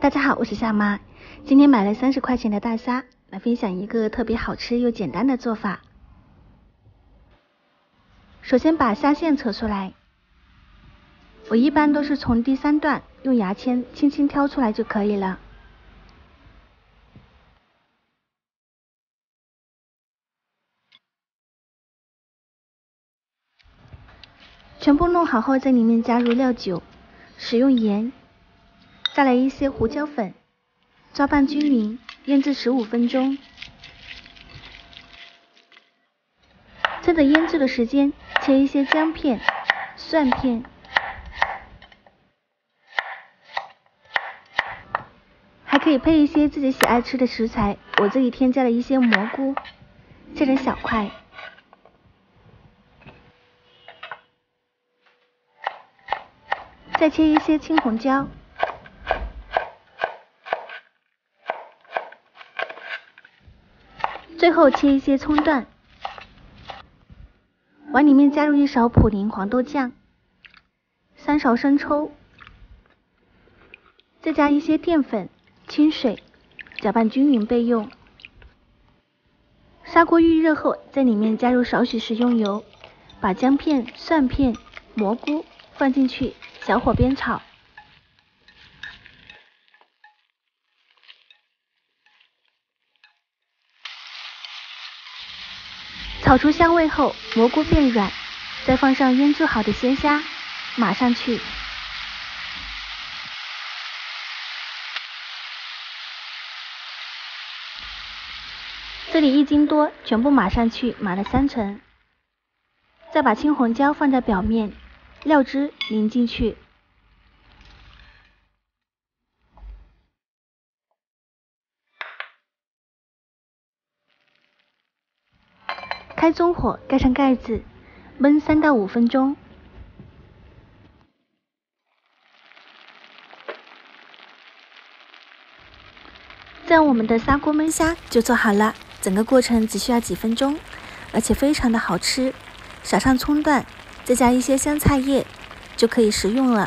大家好，我是夏妈。今天买了30块钱的大虾，来分享一个特别好吃又简单的做法。首先把虾线扯出来，我一般都是从第3段用牙签轻轻挑出来就可以了。全部弄好后，在里面加入料酒，使用盐，再来一些胡椒粉，抓拌均匀，腌制15分钟。趁着腌制的时间，切一些姜片、蒜片，还可以配一些自己喜爱吃的食材。我这里添加了一些蘑菇，切成小块。再切一些青红椒，最后切一些葱段，碗里面加入1勺普宁黄豆酱，3勺生抽，再加一些淀粉、清水，搅拌均匀备用。砂锅预热后，在里面加入少许食用油，把姜片、蒜片、蘑菇放进去，小火煸炒。炒出香味后，蘑菇变软，再放上腌制好的鲜虾，码上去。这里1斤多，全部码上去，码了3层。再把青红椒放在表面，料汁淋进去。开中火，盖上盖子，焖3到5分钟。这样我们的砂锅焖虾就做好了，整个过程只需要几分钟，而且非常的好吃。撒上葱段，再加一些香菜叶，就可以食用了。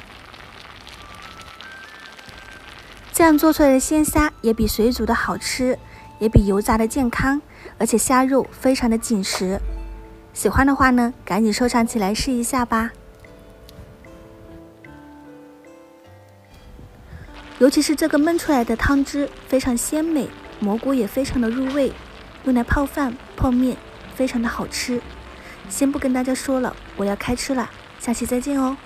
这样做出来的鲜虾也比水煮的好吃，也比油炸的健康，而且虾肉非常的紧实。喜欢的话呢，赶紧收藏起来试一下吧。尤其是这个焖出来的汤汁非常鲜美，蘑菇也非常的入味，用来泡饭、泡面非常的好吃。先不跟大家说了，我要开吃了，下期再见哦。